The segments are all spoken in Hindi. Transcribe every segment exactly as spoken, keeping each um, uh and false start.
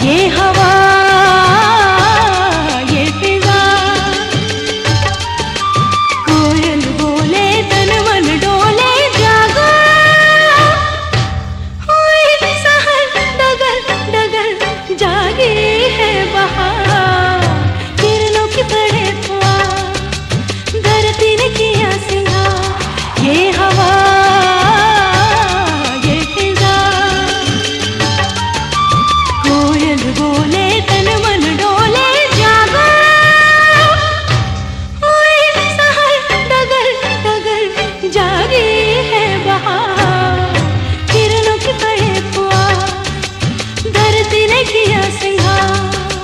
ये हवा ये फिजा, कोयल बोले तन मन डोले जागो, हुई सहर डगर डगर जागी है बहार, किरणों की पड़े फुआर, धरती ने किया सिंगार। ये हवा ये फिजा, कोयल बोले तन मन डोले जागो, हुई सहर डगर डगर जागी है बहार, किरणों की पड़े फुआर, धरती ने किया सिंगार।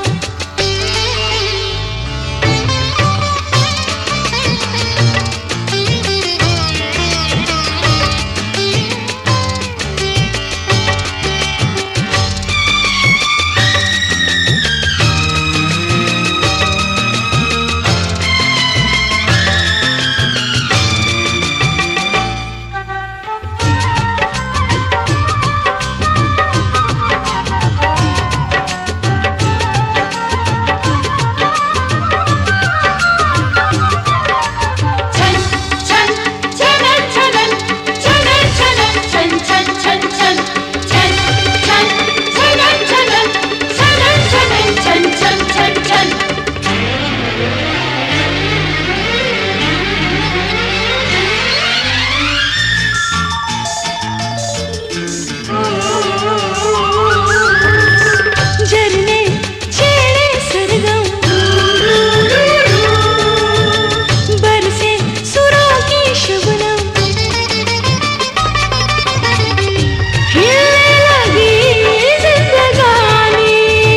झरने छेड़े सरगम, बरसे सुरों की शबनम, हिलने लगी जिंदगानी,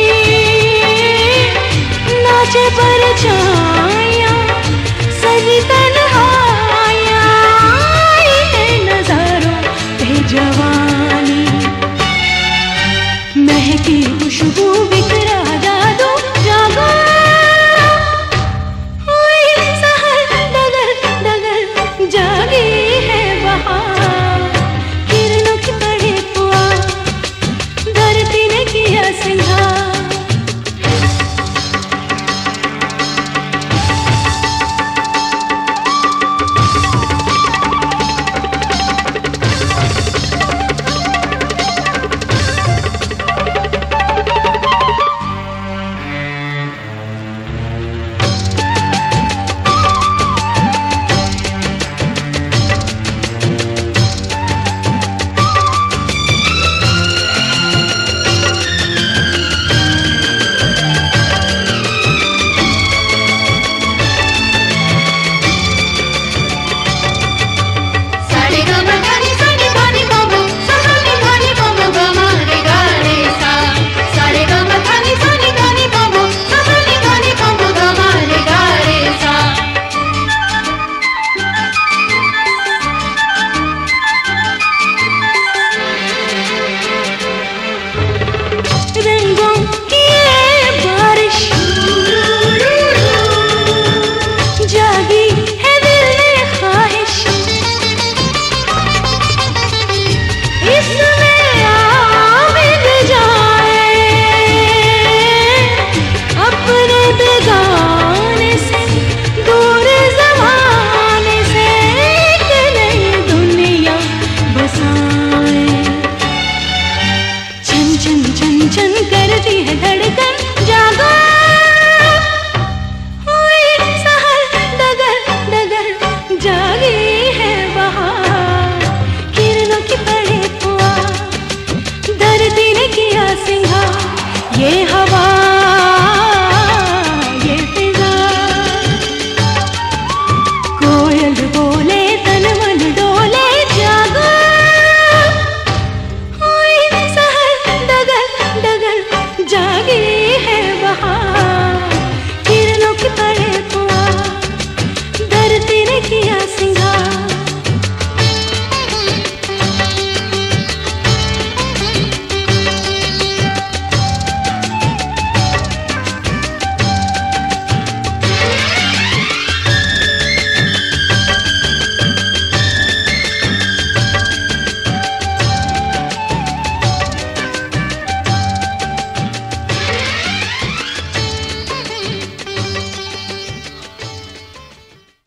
नाचे परछाइयां सजी तन्हाइयां, आई है नजारों पे जवानी, महकी खुशबू बिखरा जादू जागो, हुई सहर डगर डगर जागी है बहार, किरणों की पड़े फुआर, धरती ने किया सिंगार। रंगों की ये बारिश, जागी है दिल में ख्वाहिश, इसमें आबिद जाए अपने बेगाने से, दूर ज़माने से एक नई दुनिया बसाए, छन छन छन छन करती है धड़कन